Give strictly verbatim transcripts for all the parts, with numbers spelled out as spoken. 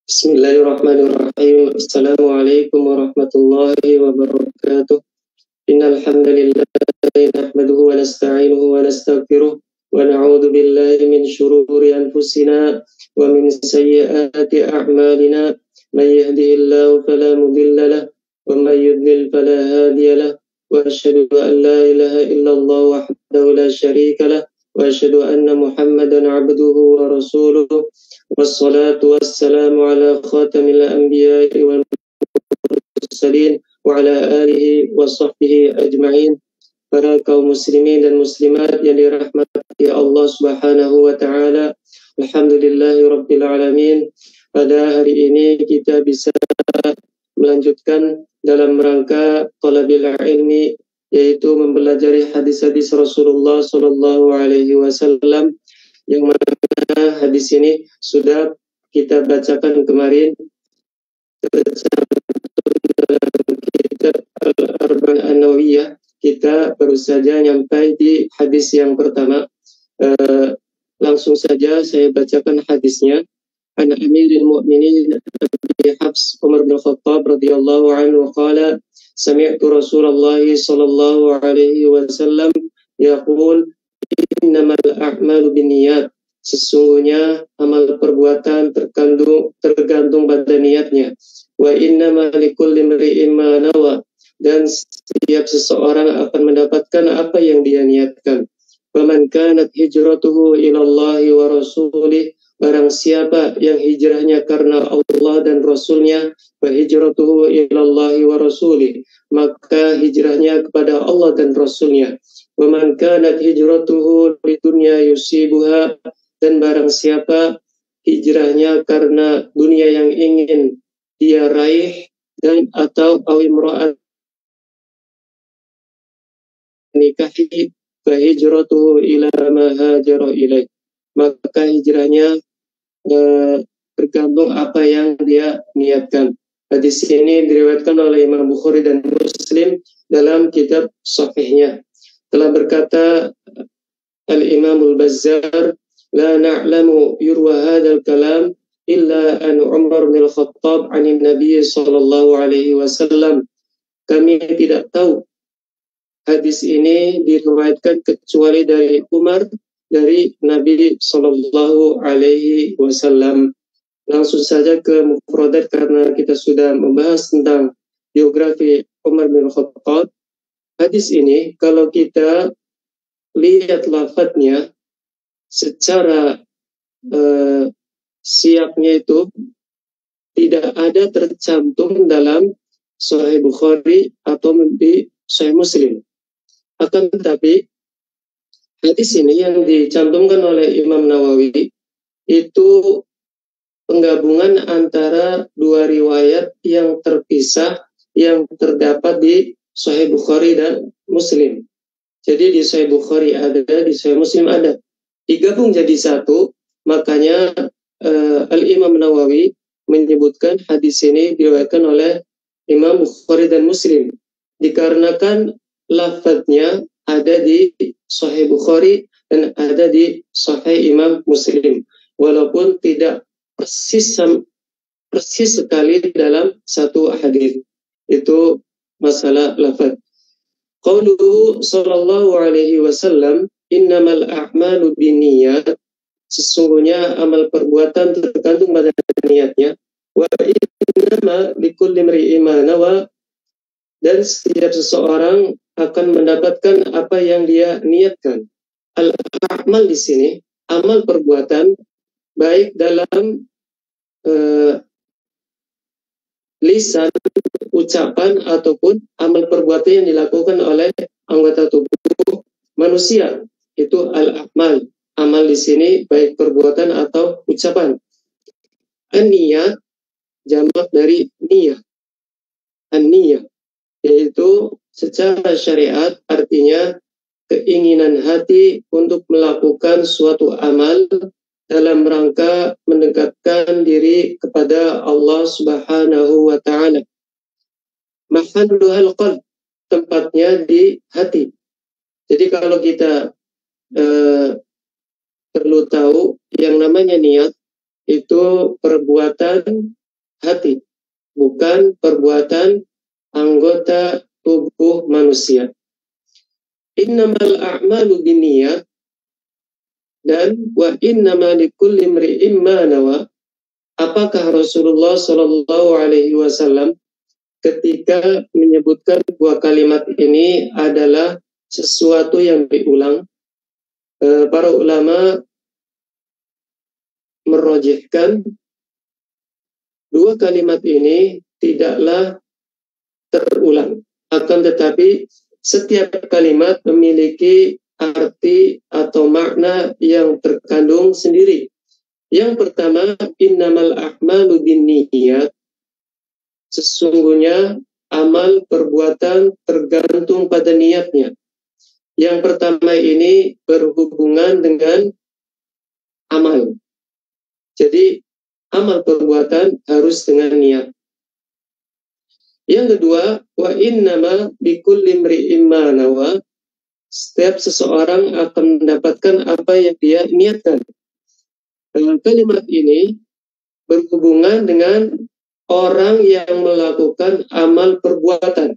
Bismillahirrahmanirrahim. Assalamualaikum warahmatullahi wabarakatuh. Innal hamdalillahi nahmaduhu wa nasta'inuhu wa nastaghfiruh wa na'udzu billahi min shururi anfusina wa min sayyiati a'malina. May yahdihillahu fala mudilla lahu wa may yudlil fala hadiya lahu. Wa asyhadu an la ilaha illallah wahdahu la syarika lahu wa asyhadu anna Muhammadan 'abduhu wa rasuluh. Wassalatu wassalamu ala khatamil anbiya'i wal mursalin wa ala alihi wa sahbihi ajma'in. Para kaum muslimin dan muslimat yang dirahmati Allah Subhanahu wa taala, alhamdulillahi rabbil alamin. Pada hari ini kita bisa melanjutkan dalam rangka thalabil ilmi, yaitu mempelajari hadis-hadis Rasulullah sallallahu alaihi wasallam, yang mana hadis ini sudah kita bacakan kemarin dalam kitab Al-Arba'in An-Nawawiyah. Kita baru saja nyampai di hadis yang pertama. Uh, langsung saja saya bacakan hadisnya. An Amiril Mu'minin Abi Hafs Umar bin Khattab radhiyallahu anhu qala sami'tu Rasulullah sallallahu alaihi wasallam yaqul innamal a'malu binniyat. Sesungguhnya amal perbuatan tergantung tergantung pada niatnya. Wa innamal likulli imri'in ma nawa. Dan setiap seseorang akan mendapatkan apa yang dia niatkan. Faman kanat hijratuhu ilallahi wa rasulih. Barang siapa yang hijrahnya karena Allah dan Rasulnya, fa hijratuhu ilallahi wa rasulih, maka hijrahnya kepada Allah dan Rasulnya. Wa man kanat hijratuhu lidunya yusibuha. Dan barang siapa hijrahnya karena dunia yang ingin dia raih, dan atau awimra'at nikahi, fa hijratuhu ila ma hajara ilaih, maka hijrahnya eh, tergantung apa yang dia niatkan. Hadis ini diriwayatkan oleh Imam Bukhari dan Muslim dalam kitab Sahihnya. Telah berkata Al-Imam Al-Bazzar, la na'lamu yurwa hadzal kalam illa an Umar bin Khattab 'an Nabi sallallahu alaihi wasallam. Kami tidak tahu hadis ini diriwayatkan kecuali dari Umar dari Nabi sallallahu alaihi wasallam. Langsung saja ke mufradat karena kita sudah membahas tentang biografi Umar bin Khattab. Hadis ini kalau kita lihat lafadznya secara uh, siapnya itu tidak ada tercantum dalam Sahih Bukhari atau di Sahih Muslim. Akan tetapi hadis ini yang dicantumkan oleh Imam Nawawi itu penggabungan antara dua riwayat yang terpisah yang terdapat di Sahih Bukhari dan Muslim. Jadi di Sahih Bukhari ada, di Sahih Muslim ada. Digabung jadi satu, makanya uh, Al-Imam Nawawi menyebutkan hadis ini diriwayatkan oleh Imam Bukhari dan Muslim. Dikarenakan lafadznya ada di Sahih Bukhari dan ada di Sahih Imam Muslim. Walaupun tidak persis, persis sekali dalam satu hadis. Itu masalah lafadz. Qauluhu sallallahu alaihi wasallam, innamal a'malu binniyat. Sesungguhnya amal perbuatan tergantung pada niatnya. Wa innama likulli imri'in ma nawa. Dan setiap seseorang akan mendapatkan apa yang dia niatkan. Al-a'mal di sini, amal perbuatan baik dalam uh, lisan, ucapan, ataupun amal perbuatan yang dilakukan oleh anggota tubuh manusia. Itu al-a'mal. Amal di sini baik perbuatan atau ucapan. An-niyat jamak dari niyah. An-niyah yaitu secara syariat artinya keinginan hati untuk melakukan suatu amal dalam rangka mendekatkan diri kepada Allah Subhanahu wa taala. Mahalluhal qalb, tempatnya di hati. Jadi kalau kita eh, perlu tahu yang namanya niat itu perbuatan hati, bukan perbuatan anggota tubuh manusia. Innamal a'malu binniyat, dan wa innama likulli imri'in ma nawa. Apakah Rasulullah Shallallahu Alaihi Wasallam ketika menyebutkan dua kalimat ini adalah sesuatu yang diulang? E, para ulama merojihkan dua kalimat ini tidaklah terulang, akan tetapi setiap kalimat memiliki arti atau makna yang terkandung sendiri. Yang pertama, innamal a'malu binniyat, sesungguhnya amal perbuatan tergantung pada niatnya. Yang pertama ini berhubungan dengan amal. Jadi amal perbuatan harus dengan niat. Yang kedua, wa innama bikulli imri'in ma nawa, setiap seseorang akan mendapatkan apa yang dia niatkan. Kalimat ini berhubungan dengan orang yang melakukan amal perbuatan.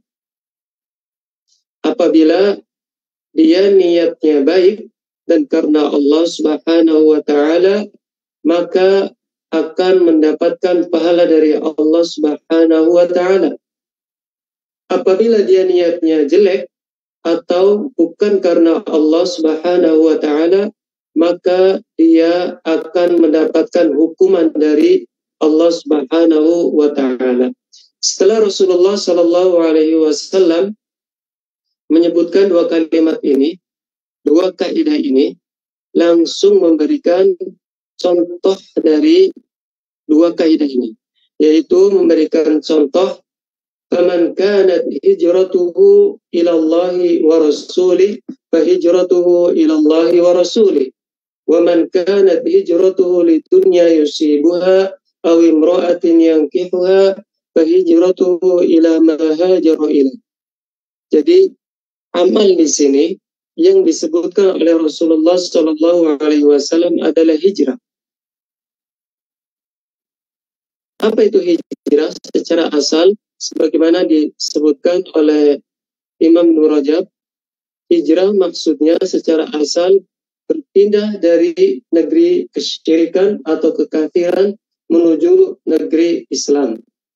Apabila dia niatnya baik dan karena Allah Subhanahu wa taala, maka akan mendapatkan pahala dari Allah Subhanahu wa taala. Apabila dia niatnya jelek atau bukan karena Allah Subhanahu wa taala, maka dia akan mendapatkan hukuman dari Allah Subhanahu wa taala. Setelah Rasulullah Shallallahu Alaihi Wasallam menyebutkan dua kalimat ini, dua kaidah ini, langsung memberikan contoh dari dua kaidah ini, yaitu memberikan contoh, faman kanat hijratuhu ila Allahi wa rasulih fa hijratuhu ila Allahi wa rasulih, wa man kanat hijratuhu lidunya yusibuha aw imra'atin yankihuha fa hijratuhu ila ma hajara ilaih. Jadi amal di sini yang disebutkan oleh Rasulullah Shallallahu Alaihi Wasallam adalah hijrah. Apa itu hijrah secara asal? Sebagaimana disebutkan oleh Imam Ibnu Rajab, hijrah maksudnya secara asal berpindah dari negeri kesyirikan atau kekafiran menuju negeri Islam.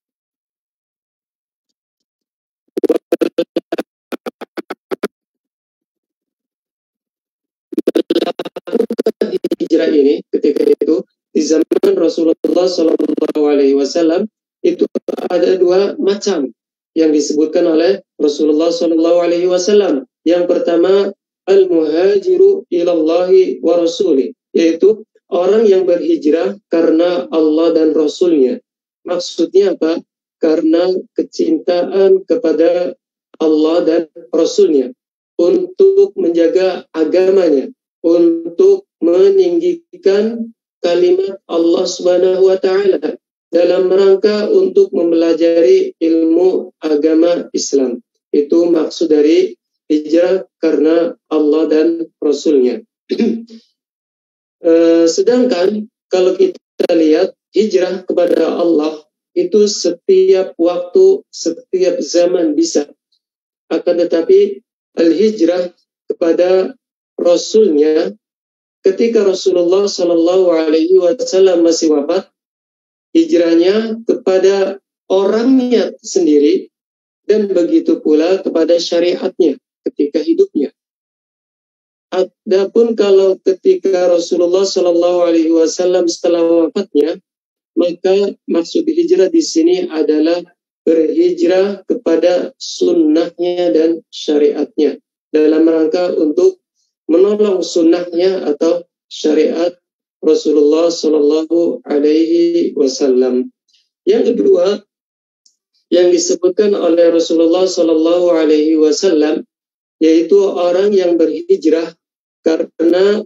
Hijrah ini ketika itu di zaman Rasulullah Shallallahu Alaihi Wasallam itu ada dua macam yang disebutkan oleh Rasulullah Shallallahu Alaihi Wasallam. Yang pertama, al-muhajiru ilallahi wa rasulih, yaitu orang yang berhijrah karena Allah dan Rasulnya. Maksudnya apa? Karena kecintaan kepada Allah dan Rasulnya, untuk menjaga agamanya, untuk meninggikan kalimat Allah Subhanahu wa taala dalam rangka untuk mempelajari ilmu agama Islam. Itu maksud dari hijrah karena Allah dan Rasulnya. e, sedangkan kalau kita lihat hijrah kepada Allah itu setiap waktu, setiap zaman bisa. Akan tetapi al-hijrah kepada Rasulnya, ketika Rasulullah Shallallahu Alaihi Wasallam masih wafat, hijrahnya kepada orangnya sendiri dan begitu pula kepada syariatnya ketika hidupnya. Adapun kalau ketika Rasulullah Shallallahu Alaihi Wasallam setelah wafatnya, maka maksud hijrah di sini adalah berhijrah kepada sunnahnya dan syariatnya dalam rangka untuk menolong sunnahnya atau syariat Rasulullah Shallallahu Alaihi Wasallam. Yang kedua yang disebutkan oleh Rasulullah Shallallahu Alaihi Wasallam yaitu orang yang berhijrah karena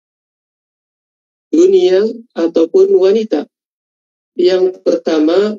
dunia ataupun wanita. Yang pertama,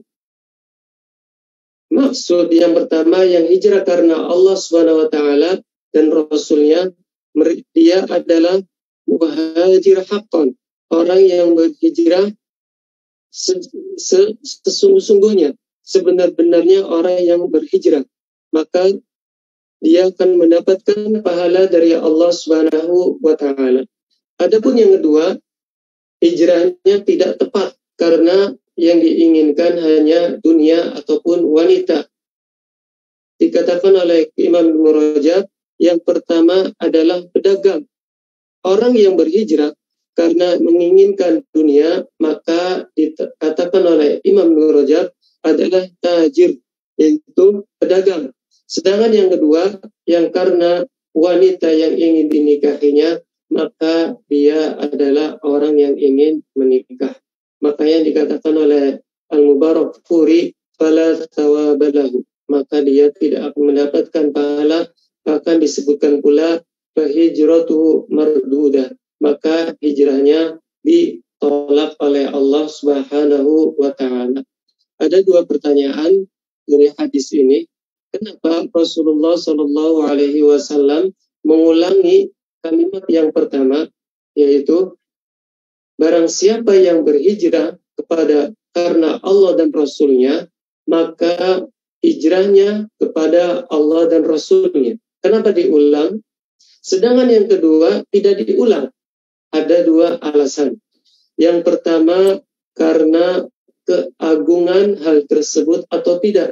maksud yang pertama yang hijrah karena Allah Subhanahu Wa Taala dan Rasulnya, dia adalah muhajir haqqan, orang yang berhijrah sesungguh-sungguhnya, sebenar-benarnya orang yang berhijrah, maka dia akan mendapatkan pahala dari Allah Subhanahu wa taala. Adapun yang kedua, hijrahnya tidak tepat karena yang diinginkan hanya dunia ataupun wanita. Dikatakan oleh Imam Ibnu Rajab, yang pertama adalah pedagang. Orang yang berhijrah karena menginginkan dunia, maka dikatakan oleh Imam Ibnu Rajab adalah tajir, yaitu pedagang. Sedangkan yang kedua, yang karena wanita yang ingin dinikahinya, maka dia adalah orang yang ingin menikah. Makanya dikatakan oleh Al-Mubarakfuri, fala thawabalahu, maka dia tidak akan mendapatkan pahala. Bahkan disebutkan pula fahijratuhu mardudah, maka hijrahnya ditolak oleh Allah Subhanahu wa taala. Ada dua pertanyaan dari hadis ini. Kenapa Rasulullah Shallallahu alaihi wasallam mengulangi kalimat yang pertama, yaitu barang siapa yang berhijrah kepada karena Allah dan Rasulnya, maka hijrahnya kepada Allah dan Rasulnya. Kenapa diulang? Sedangkan yang kedua tidak diulang. Ada dua alasan. Yang pertama, karena keagungan hal tersebut atau tidak.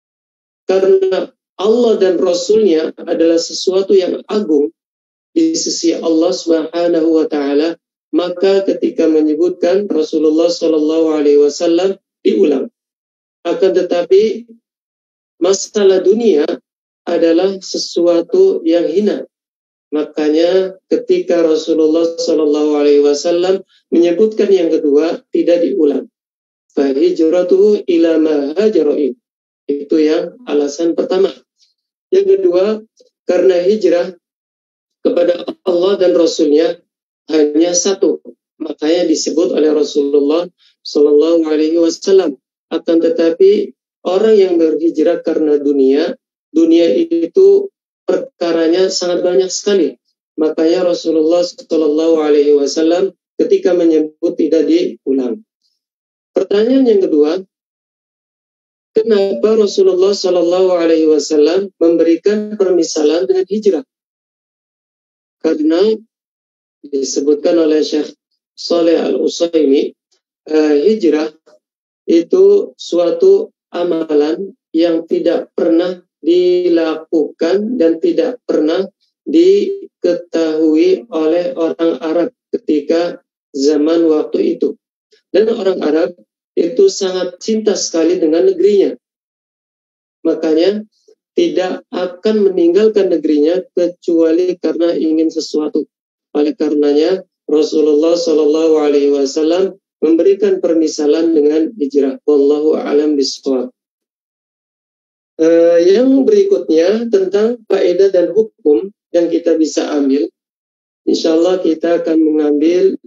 Karena Allah dan Rasulnya adalah sesuatu yang agung di sisi Allah Subhanahu wa taala, maka ketika menyebutkan Rasulullah Shallallahu alaihi wasallam diulang. Akan tetapi masalah dunia adalah sesuatu yang hina. Makanya ketika Rasulullah Shallallahu alaihi wasallam menyebutkan yang kedua tidak diulang. Fa hijratuhu ila ma hajara ilaihi. Itu yang alasan pertama. Yang kedua, karena hijrah kepada Allah dan Rasulnya hanya satu, makanya disebut oleh Rasulullah Shallallahu alaihi wasallam. Akan tetapi orang yang berhijrah karena dunia, dunia itu perkaranya sangat banyak sekali. Makanya Rasulullah Shallallahu alaihi wasallam ketika menyebut tidak diulang. Pertanyaan yang kedua, kenapa Rasulullah Shallallahu alaihi wasallam memberikan permisalan dengan hijrah? Karena disebutkan oleh Syekh Shalih Al-Utsaimin, uh, hijrah itu suatu amalan yang tidak pernah dilakukan dan tidak pernah diketahui oleh orang Arab ketika zaman waktu itu. Dan orang Arab itu sangat cinta sekali dengan negerinya. Makanya tidak akan meninggalkan negerinya kecuali karena ingin sesuatu. Oleh karenanya Rasulullah Shallallahu alaihi wasallam memberikan permisalan dengan hijrah. Wallahu a'lam bishawab. Uh, yang berikutnya tentang faedah dan hukum yang kita bisa ambil. Insyaallah kita akan mengambil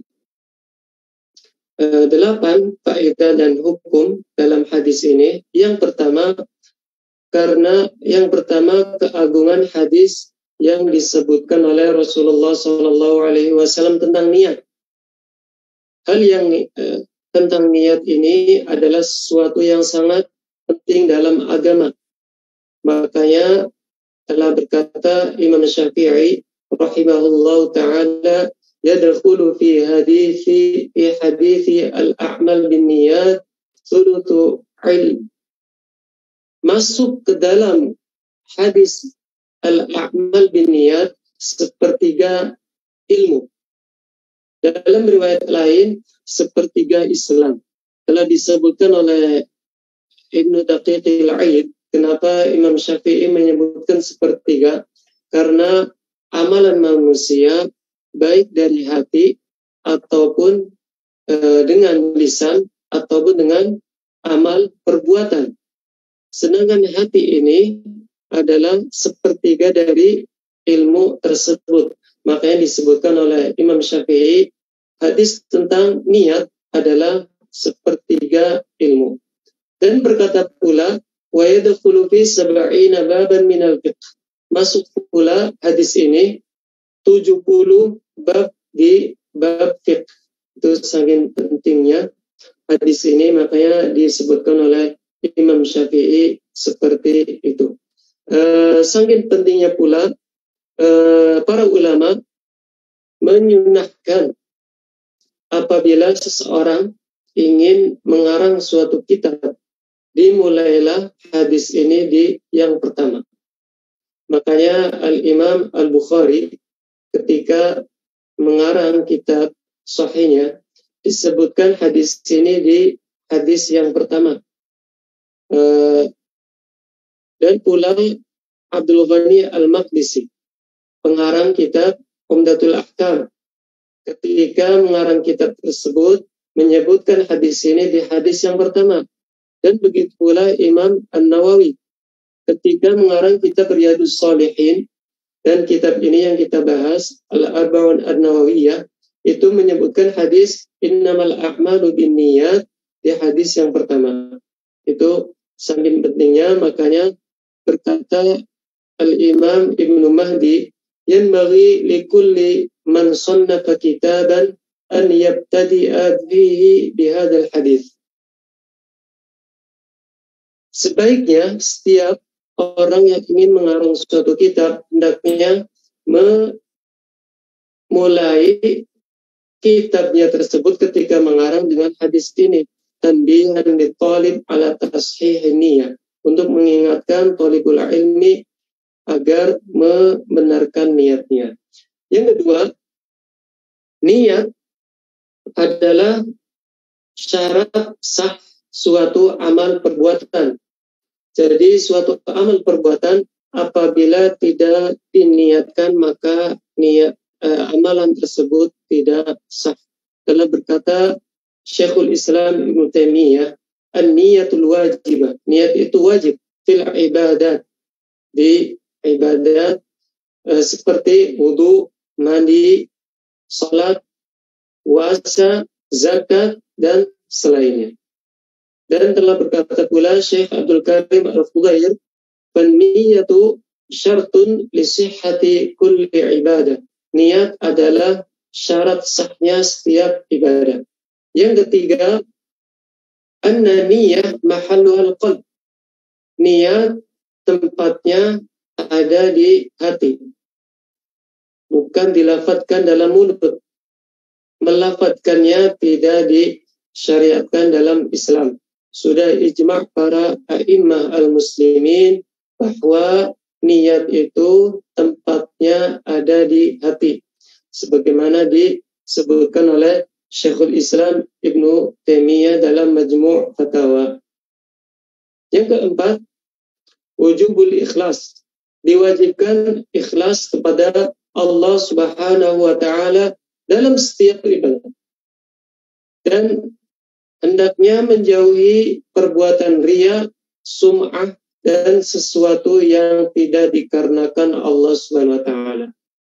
uh, delapan faedah dan hukum dalam hadis ini. Yang pertama, karena yang pertama keagungan hadis yang disebutkan oleh Rasulullah Shallallahu alaihi wasallam tentang niat. Hal yang uh, tentang niat ini adalah sesuatu yang sangat penting dalam agama. Makanya telah berkata Imam Syafi'i rahimahullah ta'ala, yadkhulu fi hadithi fi hadithi al-a'mal bin niyat thuluthu ilm. Masuk ke dalam hadis al-a'mal bin niyat sepertiga ilmu. Dalam riwayat lain sepertiga Islam. Telah disebutkan oleh Ibnu Daqiqil Aid. Kenapa Imam Syafi'i menyebutkan sepertiga? Karena amalan manusia baik dari hati ataupun e, dengan lisan ataupun dengan amal perbuatan. Sedangkan hati ini adalah sepertiga dari ilmu tersebut. Makanya disebutkan oleh Imam Syafi'i, hadis tentang niat adalah sepertiga ilmu. Dan berkata pula, wa yadkhulu fi sab'ina baban minal fiqh. Masuk pula hadis ini tujuh puluh bab di bab fiqh. Itu sangat pentingnya hadis ini, makanya disebutkan oleh Imam Syafi'i seperti itu. Uh, saking pentingnya pula uh, para ulama menyunahkan apabila seseorang ingin mengarang suatu kitab, dimulailah hadis ini di yang pertama. Makanya Al-Imam Al-Bukhari ketika mengarang kitab sahihnya disebutkan hadis ini di hadis yang pertama. Uh, dan pula Abdul Ghani Al-Maqdisi, pengarang kitab Umdatul Ahkam, ketika mengarang kitab tersebut menyebutkan hadis ini di hadis yang pertama. Dan begitu pula Imam An-Nawawi ketika mengarang kitab Riyadhus Shalihin, dan kitab ini yang kita bahas Al-Arba'un An-Nawawiyah, itu menyebutkan hadis innamal a'malu binniyat di hadis yang pertama. Itu saking pentingnya, makanya berkata Al-Imam Ibnu Mahdi, yanbaghi likulli man sannafa kitaban an yabtadi'a bihi bihadzal hadis. Sebaiknya setiap orang yang ingin mengarang suatu kitab hendaknya memulai kitabnya tersebut ketika mengarang dengan hadis ini, tanbihan litalib ala tashih niyah, untuk mengingatkan talibul ilmi agar membenarkan niatnya. Yang kedua, niat adalah syarat sah suatu amal perbuatan. Jadi suatu amal perbuatan apabila tidak diniatkan, maka niat eh, amalan tersebut tidak sah. Telah berkata Syekhul Islam Ibnu Taimiyah, an-niyatul wajibah, niat itu wajib fil ibadat, di ibadat eh, seperti wudu, mandi, salat, puasa, zakat dan selainnya. Dan telah berkata pula Syekh Abdul Karim Al-Fudair, "An-niyatu syartun li sihhati kulli ibadah." Niat adalah syarat sahnya setiap ibadah. Yang ketiga, anna niyah mahalluhal qalb. Niat tempatnya ada di hati, bukan dilafadzkan dalam mulut. Melafadzkannya tidak disyariatkan dalam Islam. Sudah ijma' para a'immah al-muslimin bahwa niat itu tempatnya ada di hati, sebagaimana disebutkan oleh Syekhul Islam Ibnu Taimiyah dalam Majmu' Fatawa. Yang keempat, wujubul ikhlas. Diwajibkan ikhlas kepada Allah Subhanahu wa taala dalam setiap ibadah. Dan hendaknya menjauhi perbuatan riya, sum'ah, dan sesuatu yang tidak dikarenakan Allah Subhanahu wa taala.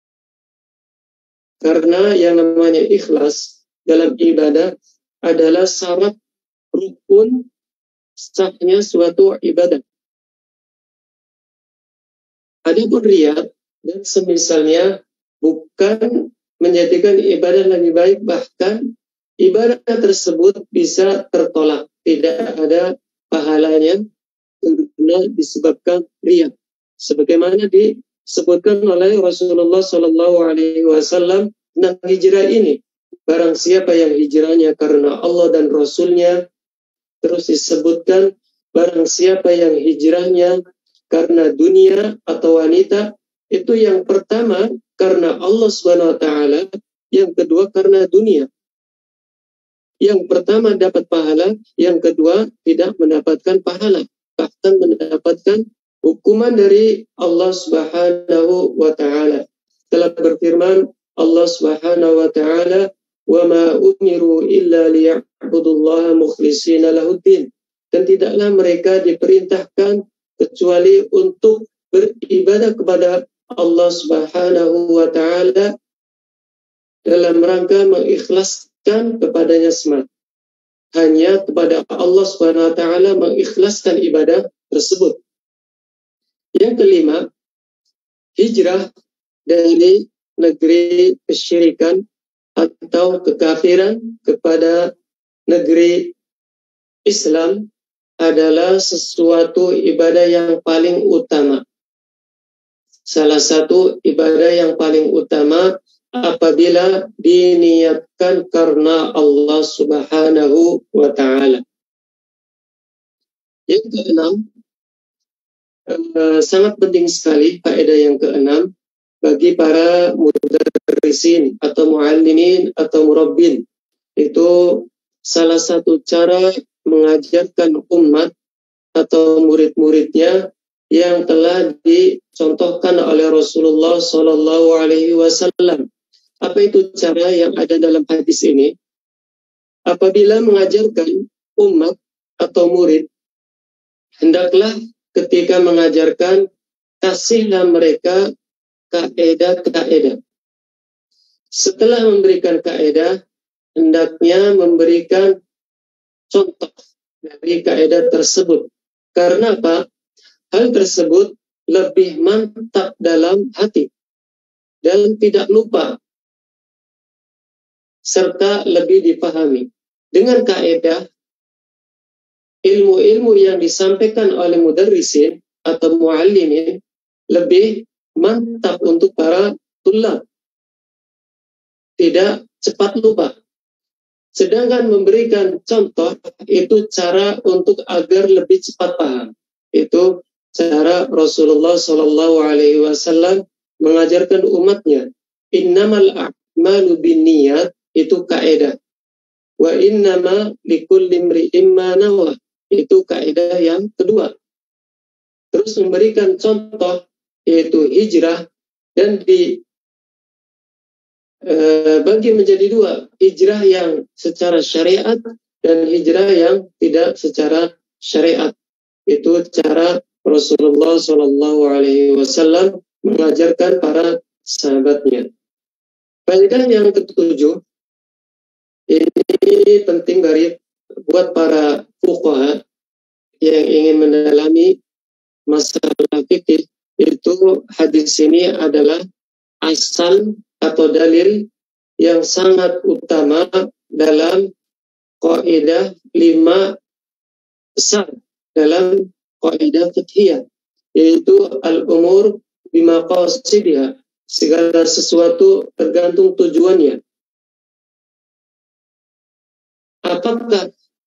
Karena yang namanya ikhlas dalam ibadah adalah syarat rukun sahnya suatu ibadah. Adapun riya dan semisalnya bukan menjadikan ibadah lebih baik, bahkan ibadah tersebut bisa tertolak, tidak ada pahalanya karena disebabkan riya. Sebagaimana disebutkan oleh Rasulullah Shallallahu Alaihi Wasallam tentang hijrah ini, barang siapa yang hijrahnya karena Allah dan Rasulnya, terus disebutkan barang siapa yang hijrahnya karena dunia atau wanita, itu yang pertama karena Allah Subhanahu Wa Taala, yang kedua karena dunia. Yang pertama dapat pahala, yang kedua tidak mendapatkan pahala, bahkan mendapatkan hukuman dari Allah Subhanahu wa taala. Telah berfirman Allah Subhanahu wa taala, "Wa ma umiru illa liya'budullaha mukhlishina lahuddin." Dan tidaklah mereka diperintahkan kecuali untuk beribadah kepada Allah Subhanahu wa taala dalam rangka mengikhlaskan kepadanya semata. Hanya kepada Allah Subhanahu wa taala mengikhlaskan ibadah tersebut. Yang kelima, hijrah dari negeri kesyirikan atau kekafiran kepada negeri Islam adalah sesuatu ibadah yang paling utama. Salah satu ibadah yang paling utama apabila diniatkan karena Allah Subhanahu wa Ta'ala. Yang keenam, eh, sangat penting sekali faedah yang keenam bagi para mudarrisin atau muallimin atau murabbin. Itu salah satu cara mengajarkan umat atau murid-muridnya yang telah dicontohkan oleh Rasulullah Shallallahu Alaihi Wasallam. Apa itu cara yang ada dalam hadis ini? Apabila mengajarkan umat atau murid, hendaklah ketika mengajarkan, kasihlah mereka kaedah-kaedah. Setelah memberikan kaedah, hendaknya memberikan contoh dari kaedah tersebut. Karena apa? Hal tersebut lebih mantap dalam hati dan tidak lupa serta lebih dipahami. Dengan kaedah, ilmu-ilmu yang disampaikan oleh mudarrisin atau muallimin lebih mantap untuk para tulab. Tidak cepat lupa. Sedangkan memberikan contoh itu cara untuk agar lebih cepat paham. Itu cara Rasulullah Shallallahu Alaihi Wasallam mengajarkan umatnya. Innamal a'malu binniyat, itu kaedah. Wa innama likulli imri'in ma nawa, itu kaedah yang kedua. Terus memberikan contoh yaitu hijrah, dan di eh, bagi menjadi dua, hijrah yang secara syariat dan hijrah yang tidak secara syariat. Itu cara Rasulullah Shallallahu Alaihi Wasallam mengajarkan para sahabatnya. Faedah yang ketujuh, ini penting dari buat para fuqaha yang ingin mendalami masalah fikih. Itu hadis ini adalah asal atau dalil yang sangat utama dalam kaidah lima besar dalam kaidah fiqhiyah, yaitu al-umur bimaqasidiha, segala sesuatu tergantung tujuannya. Apakah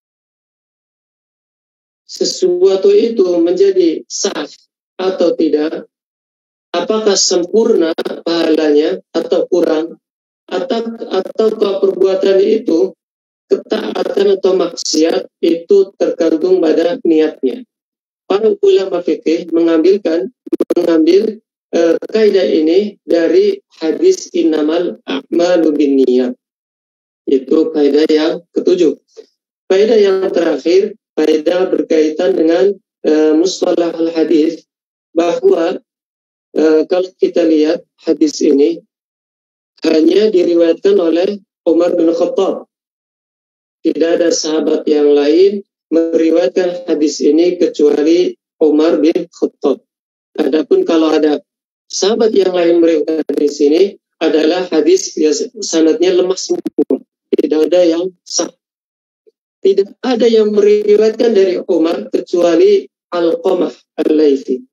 sesuatu itu menjadi sah atau tidak? Apakah sempurna pahalanya atau kurang? Atau ataukah perbuatan itu ketaatan atau maksiat, itu tergantung pada niatnya. Para ulama fikih mengambilkan mengambil uh, kaidah ini dari hadis innamal a'malu binniyat. Itu kaidah yang ketujuh. Kaidah yang terakhir, kaidah berkaitan dengan uh, mustalah al-hadis, bahwa uh, kalau kita lihat hadis ini hanya diriwayatkan oleh Umar bin Khattab. Tidak ada sahabat yang lain meriwayatkan hadis ini kecuali Umar bin Khattab. Adapun kalau ada sahabat yang lain meriwayatkan hadis ini, adalah hadis biasa, sanadnya lemah semua. Tidak ada yang sah. Tidak ada yang meriwayatkan dari Umar kecuali Alqamah Al-Laythi.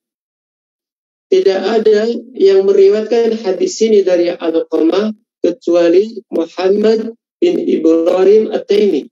Tidak ada yang meriwayatkan hadis ini dari Alqamah kecuali Muhammad bin Ibrahim At-Taimi.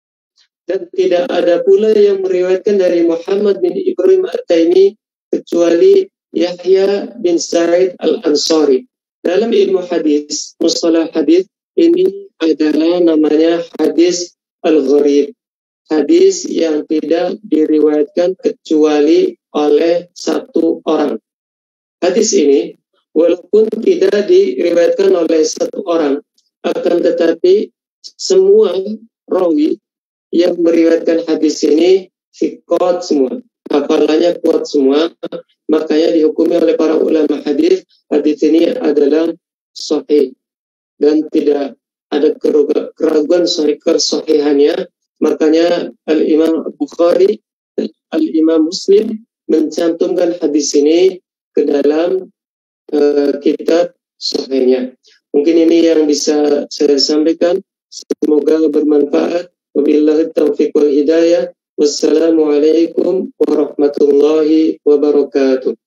Dan tidak ada pula yang meriwayatkan dari Muhammad bin Ibrahim At-Taimi kecuali Yahya bin Sa'id Al-Ansari. Dalam ilmu hadis, mustalah hadis, ini adalah namanya hadis al-gharib. Hadis yang tidak diriwayatkan kecuali oleh satu orang. Hadis ini walaupun tidak diriwayatkan oleh satu orang, akan tetapi semua rawi yang meriwayatkan hadis ini thiqat semua, hafalannya kuat semua, makanya dihukumi oleh para ulama hadis, hadis ini adalah sahih dan tidak ada keraguan sahih kesahihannya. Makanya Al-Imam Bukhari dan Al-Imam Muslim mencantumkan hadis ini ke dalam uh, kitab sahihnya. Mungkin ini yang bisa saya sampaikan. Semoga bermanfaat. Wabillahi taufiq wal hidayah. Wassalamualaikum warahmatullahi wabarakatuh.